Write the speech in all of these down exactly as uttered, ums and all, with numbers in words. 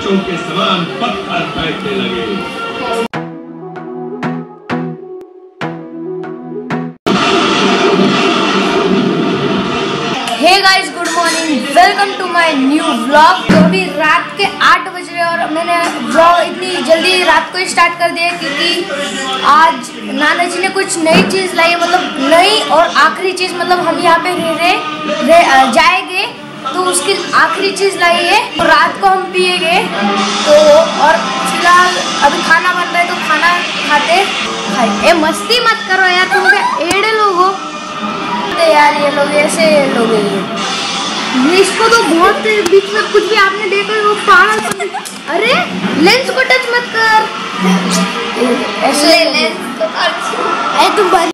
ईंटों के समान पत्थर बैठने लगे। Hey guys, good morning, welcome to my new vlog. तो अभी रात के आठ बज रहे और मैंने व्लॉग इतनी जल्दी रात को ही स्टार्ट कर दिया क्योंकि आज नाना जी ने कुछ नई चीज़ लाई है, मतलब नई और आखिरी चीज़। मतलब हम यहाँ पे रह रहे रह जाएंगे तो उसकी आखिरी चीज़ लाई है, तो रात को हम पिएंगे। तो और फिलहाल अभी खाना बन रहा है तो खाना खाते खाए। ए मस्ती मत करो यार, तुम क्या एड़े लोग हो यार, ये लोग ऐसे लोग हैं। इसको तो बहुत बीच में कुछ भी आपने देखा वो पागल। अरे लेंस को टच मत कर, ऐसे लेंस को टच। अरे तुम बंद।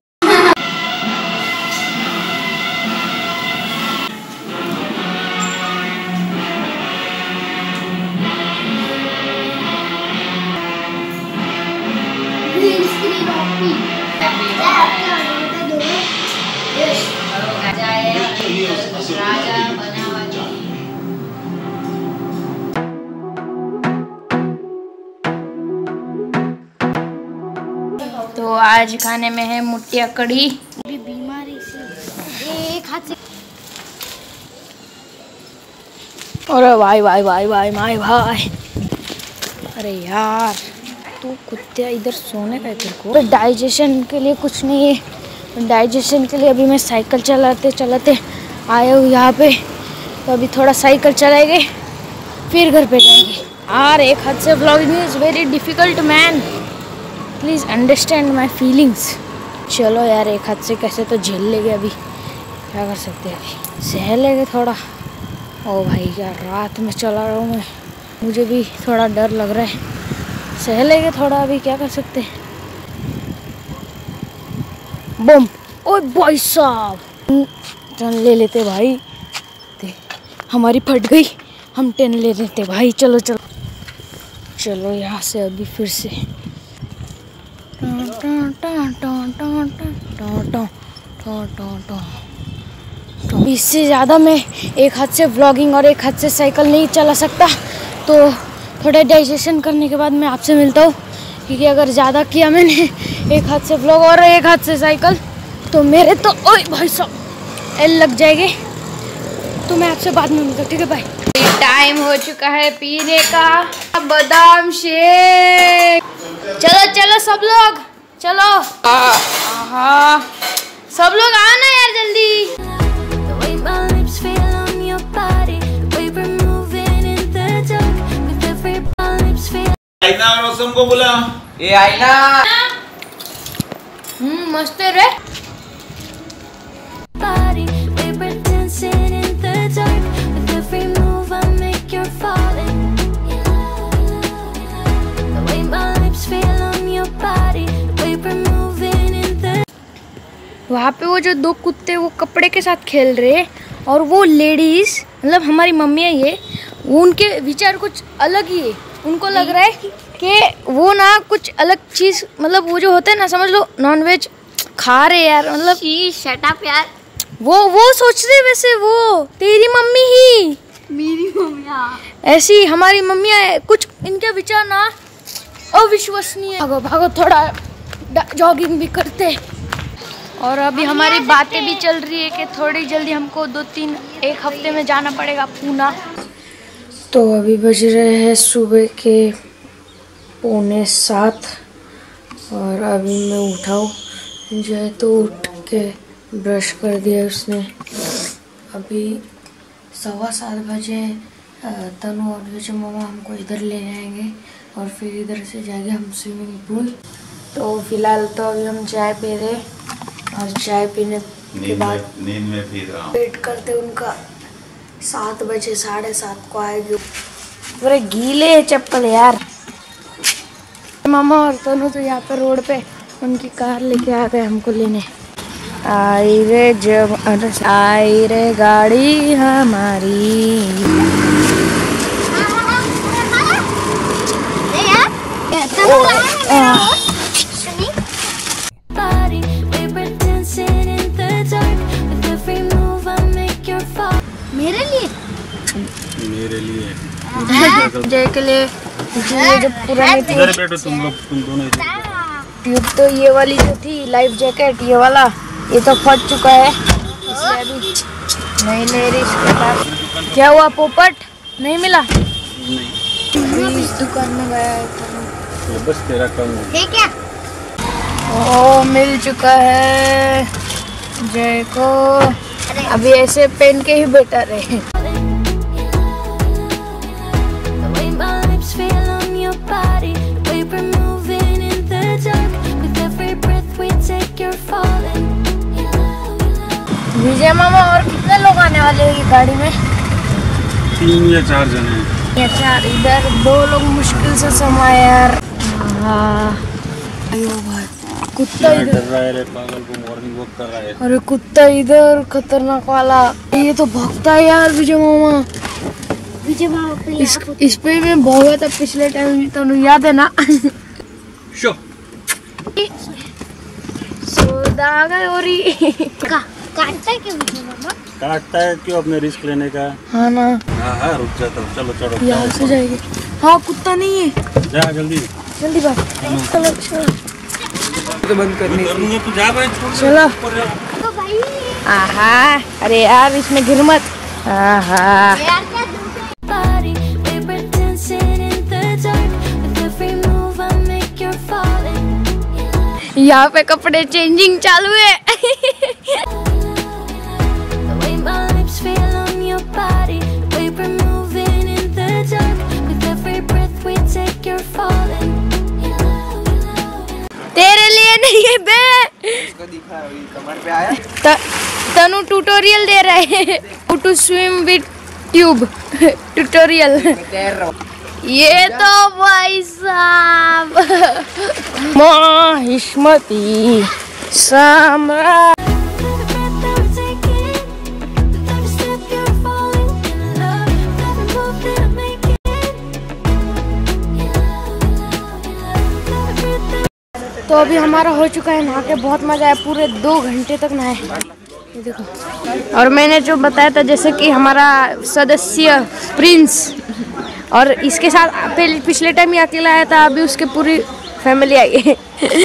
तो आज खाने में है मुठिया कड़ी। बीमारी से एक हाथ से। अरे भाई भाई भाई भाई भाई भाई, अरे यार तू कुत्ते इधर सोने का है तेरे को। तो डाइजेशन के लिए कुछ नहीं है, डाइजेशन के लिए अभी मैं साइकिल चलाते चलाते आया हूँ यहाँ पे। तो अभी थोड़ा साइकिल चलाएंगे फिर घर पे जाएंगे। यार एक हाथ से vlogging is very difficult man, please understand my feelings. चलो यार, एक हाथ से कैसे तो झेल लेंगे, अभी क्या कर सकते हैं, अभी सह लेंगे थोड़ा। ओ भाई यार, रात में चला रहा हूँ मैं, मुझे भी थोड़ा डर लग रहा है। सह लेंगे थोड़ा, अभी क्या कर सकते हैं। बम, ओ भाई साहब, टन ले लेते भाई, हमारी फट गई, हम टेन ले लेते भाई। चलो चलो चलो यहाँ से अभी फिर से इससे ज़्यादा मैं एक हाथ से व्लॉगिंग और एक हाथ से साइकिल नहीं चला सकता। तो थोड़ा डाइजेशन करने के बाद मैं आपसे मिलता हूँ, क्योंकि अगर ज़्यादा किया मैंने एक हाथ से व्लॉग और एक हाथ से साइकिल तो मेरे तो ओए भाई साहब एल लग जाएंगे। तो मैं आपसे बाद में मिलता हूँ, ठीक है भाई। टाइम हो चुका है पीने का बादाम शेक। चलो चलो सब लोग चलो, हाँ सब लोग आओ ना यार जल्दी। आईना और मौसम को बुला। ये आईना। हम्म मस्त है रे। वहाँ पे वो जो दो कुत्ते वो कपड़े के साथ खेल रहे और वो लेडीज मतलब हमारी मम्मी है ये, वो उनके विचार कुछ अलग ही है। उनको लग रहा है कि वो ना कुछ अलग चीज़, मतलब वो जो होता है ना, समझ लो नॉनवेज खा रहे यार, मतलब शट अप यार। वो वो सोच रहे वैसे, वो तेरी मम्मी ही मेरी मम्मी ऐसी, हमारी मम्मियाँ कुछ इनके विचार ना अविश्वसनीय। भागो भागो, थोड़ा जॉगिंग भी करते। और अभी हमारी बातें भी चल रही है कि थोड़ी जल्दी हमको दो तीन एक हफ्ते में जाना पड़ेगा पूना। तो अभी बज रहे हैं सुबह के पौने सात और अभी मैं उठाऊँ जो है तो उठ के ब्रश कर दिया उसने। अभी सवा सात बजे तनु और विजय मामा हमको इधर ले आएंगे और फिर इधर से जाएंगे हम स्विमिंग पूल। तो फिलहाल तो अभी हम चाय पी रहे और चाय पीने के बाद नींद में पी रहा हूँ। वेट करते उनका, सात बजे साढ़े सात को आएगी। पूरे गीले चप्पल यार। मामा और तनु तो यहाँ पे रोड पे उनकी कार लेके आ गए हमको लेने। आई रे जब आई रे गाड़ी हमारी। मेरे लिए जय के लिए ये जो पुरानी इधर बैठो तुम लोग, तुम दोनों इधर। ट्यूब तो ये वाली जो थी लाइफ जैकेट, ये वाला ये तो फट चुका है, इसलिए अभी नहीं ले रही इसके बाद। क्या हुआ पोपट, नहीं मिला? नहीं, इस दुकान में गया है तो बस तेरा काम है क्या? ओ मिल चुका है जय को, अभी ऐसे पहन के ही बेटर है। विजय मामा और कितने लोग आने वाले हैं ये गाड़ी में? तीन या चार जने हैं। या चार, इधर दो लोग मुश्किल से समाये यार। अयो भाई कुत्ता इधर डर रहा है रे पागल को, मॉर्निंग वॉक कर रहा है। अरे कुत्ता इधर खतरनाक वाला, ये तो भौंकता है यार विजय मामा। विजय मामा इस, इस पे मैं भौंका था पिछले टाइम, तो याद है ना? शो सोदा गई और काटता है क्यों विजय मामा? काटता है क्यों, अपने रिस्क लेने का। हाँ ना, हाँ हाँ रुक जाता हूँ, चलो चलो यहाँ से जाएगी। हाँ कुत्ता नहीं है, जा जल्दी जल्दी बात। चलो चलो तो बंद करनी है, तू जा भाई चलो। आहा अरे यार इसमें गिर मत। आहा यहाँ पे कपड़े चेंजिंग चालू है। तेरे लिए नहीं है बे, इसको दिखा कमर पे आया। त, तनु ट्यूटोरियल दे रहा है, how to swim with tube tutorial. ये तो भाई साहब माहिष्मती सम्राट। तो अभी हमारा हो चुका है नहा के, बहुत मजा आया, पूरे दो घंटे तक नहाए। ये देखो, और मैंने जो बताया था जैसे कि हमारा सदस्य प्रिंस, और इसके साथ पहले पिछले टाइम ही अकेला आया था, अभी उसके पूरी फैमिली आई है।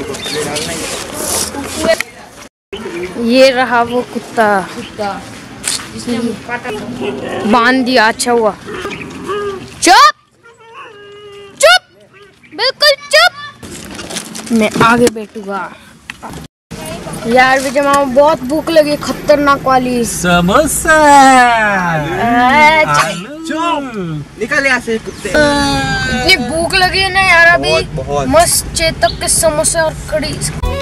ये रहा वो कुत्ता, बांध दिया, अच्छा हुआ। चुप चुप बिल्कुल चुप, मैं आगे बैठूंगा। यार विजय मामा बहुत भूख लगी, खतरनाक वाली समोसा। निकल यहाँ से कुत्ते। इतनी भूख लगी है ना यार, अभी बहुत, बहुत। मस्त चेतक के समोसे और कड़ी।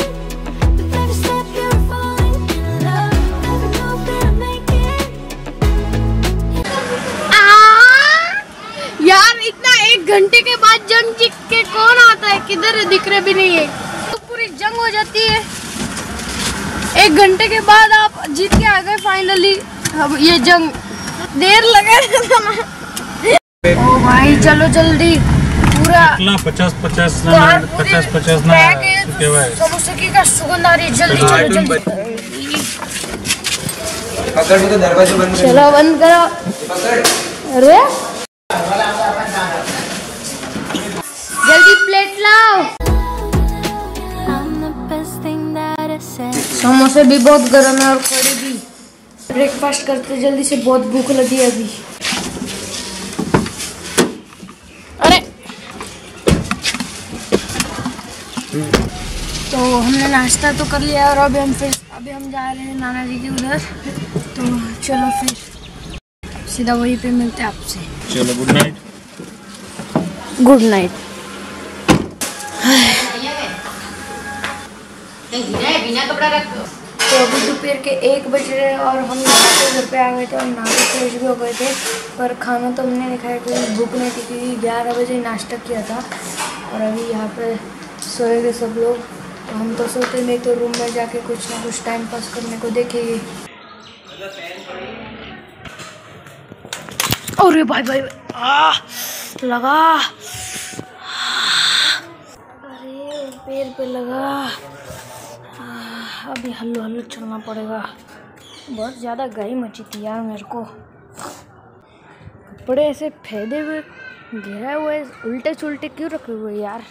यार इतना एक घंटे के बाद जंग जीत के कौन आता है, किधर है, दिख रहे भी नहीं है। तो पूरी जंग हो जाती है, एक घंटे के बाद आप जीत के आ गए फाइनली। अब ये जंग देर लगे ना। ओ भाई चलो जल्दी, पूरा पचास पचास पचास पचास समोसे की का सुगंध आ रही है, जल्दी चलो जल्दी। पकड़ तो दरवाजे बंद कर। चलो बंद करो। पकड़। अरे जल्दी प्लेट लाओ। समोसे भी बहुत गर्म है और कड़ी भी। ब्रेकफास्ट करते जल्दी से, बहुत भूख लगी है अभी। अरे तो हमने नाश्ता तो कर लिया और अभी हम फिर अभी हम जा रहे हैं नाना जी के उधर, तो चलो फिर सीधा वहीं पे मिलते हैं आपसे। चलो गुड नाइट। Good night. बिना कपड़ा रख। तो अभी दोपहर के एक बज रहे हैं और हम नहा के घर पे आ गए थे और नहा के फ्रेश भी हो गए थे, पर खाना तो हमने नहीं खाया क्योंकि भूख नहीं थी, क्योंकि ग्यारह बजे नाश्ता किया था। और अभी यहाँ पे सोएंगे सब लोग, तो हम तो सोते नहीं, तो रूम में जाके कुछ ना कुछ टाइम पास करने को देखेंगे। अरे भाई भाई आ लगा, अरे पैर पे लगा। अभी हल्लो हल्लो चलना पड़ेगा, बहुत ज़्यादा गाय मची थी यार मेरे को। कपड़े ऐसे फैले हुए घेरा हुआ है, उल्टे सुल्टे क्यों रखे हुए यार।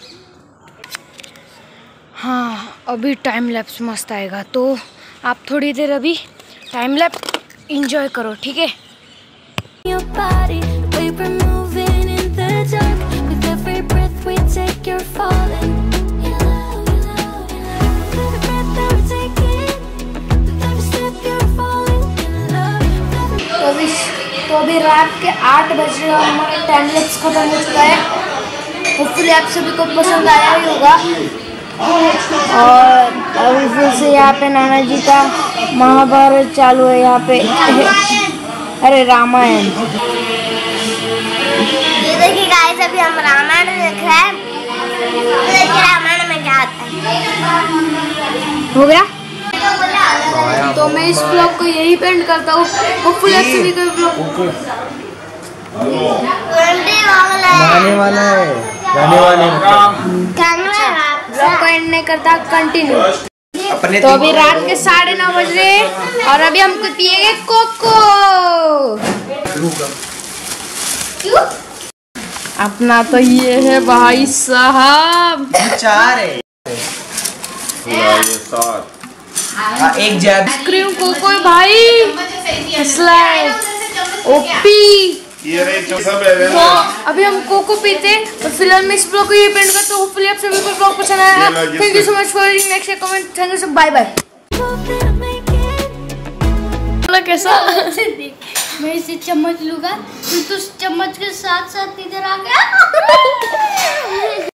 हाँ अभी टाइम लैप्स मस्त आएगा, तो आप थोड़ी देर अभी टाइम लैप्स इंजॉय करो, ठीक है। तो अभी तो अभी रात के आठ बज रहे और हमारा टाइम लैप्स खत्म हो चुका है। होपफुली आप सभी को पसंद आया ही होगा। और अभी फिर से यहाँ पे नाना जी का महाभारत चालू है यहाँ पे। अरे रामायण। ये देखिए गाइस, अभी हम रामायण देख रहे हैं। देखिए रामायण में क्या आता है। हो गया। तो मैं इस ब्लॉग को यही पेंट करता हूँ। होपफुली आप सभी को ब्लॉग जाने वाला है, जाने वाले ब्लॉग को एंड नहीं करता, कंटिन्यू। अपने तो अभी रात के साढ़े नौ बज रहे और अभी हमको पिएंगे कोको। क्यों? अपना तो ये है भाई साहब, चार है। हाँ, एक जैब क्रीम कोको है भाई, स्लाइड ओपी। तो अभी हम कोको पीते और फिलहाल मैं इस ब्लॉग को ये पेंट करता हूँ। होपफुली आप सभी को ब्लॉग पसंद आया। Thank you so much for next comment. Thank you so, bye bye. कैसा मैं इसे चम्मच लूंगा, तो चम्मच के साथ साथ इधर आ गया।